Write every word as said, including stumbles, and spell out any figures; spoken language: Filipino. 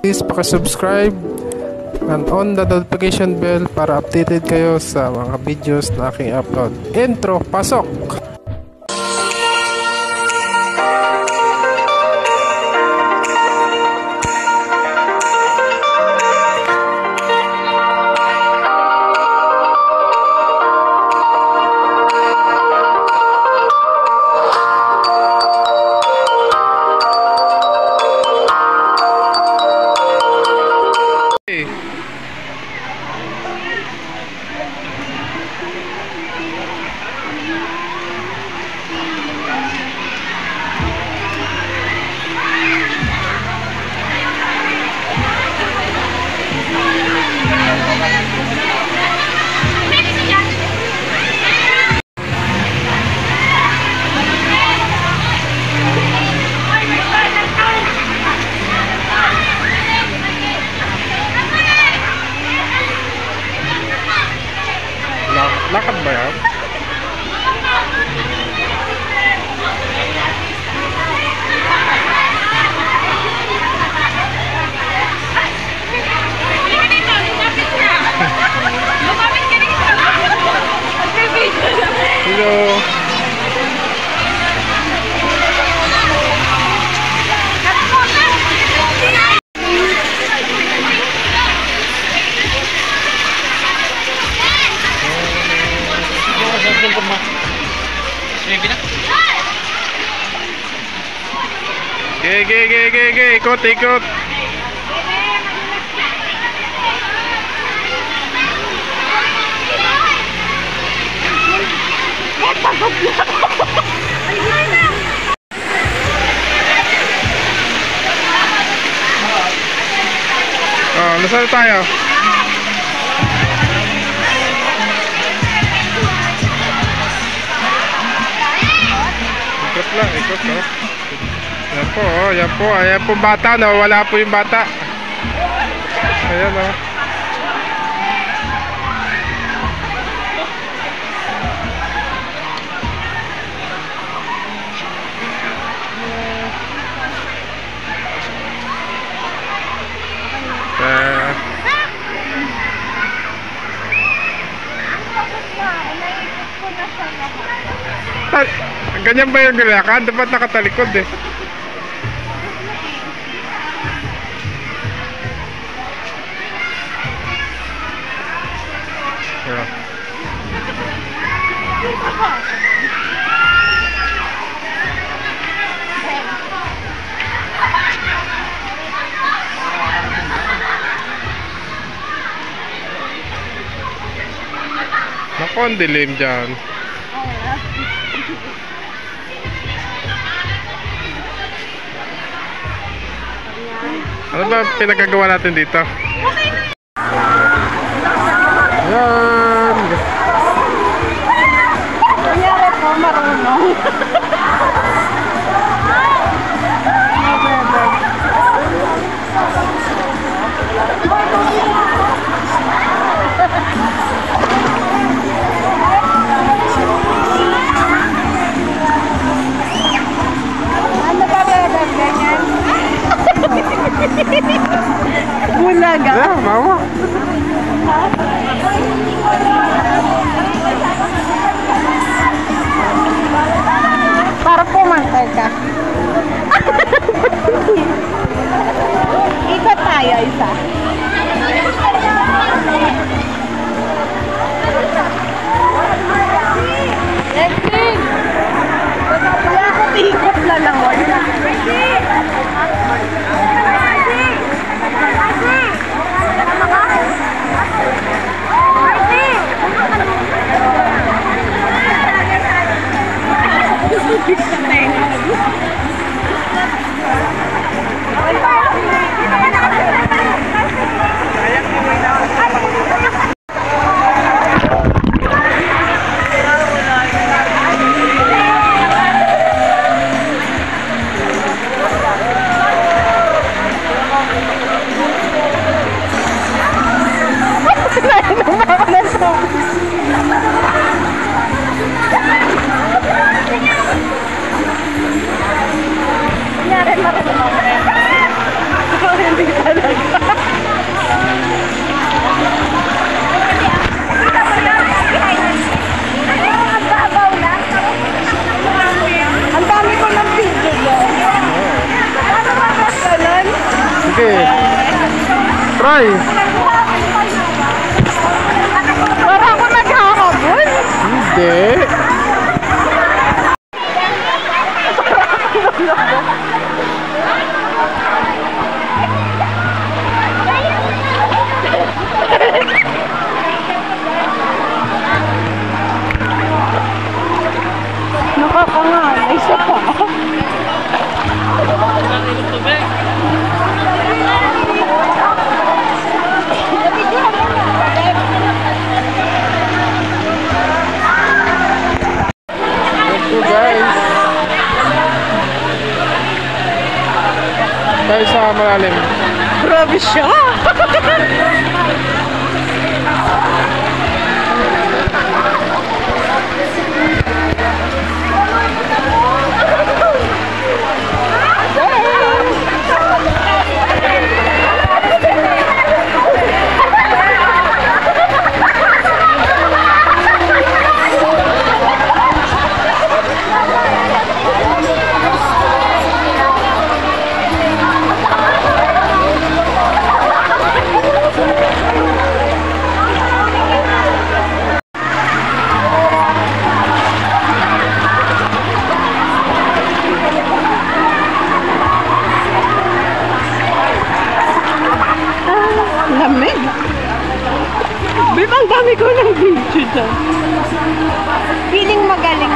Please paki-subscribe and on the notification bell para updated kayo sa mga videos na aking upload. Intro, pasok! Lakad ba yan? Hello. Ge ge ge ge ge ikut ikut. Oh, nasaan tayo? Ikot lang, ikot lang. Yan po, oh, yan po, ayan po bata, no? Wala po yung bata. Ayan, oh. Uh, ganyan ba yung galakan? Dapat nakatalikod eh. Yeah. Naku, ang dilim dyan. Ano ba pinagagawa natin dito? Yan! Kunyari po, marunong. Ano ba ba ganyan? Bulaga. Yeah, mama. Para pumantay ka. Ikot tayo isa. Leslie! Ikot na lang. Sige. Try. Para ako naghahabol. Hindi. Nakakangalay siya pa. Let's go guys. Tayo sa malalim. Grabe siya. Lamig. Babe, ang dami ko ng video dyan. Feeling magaling.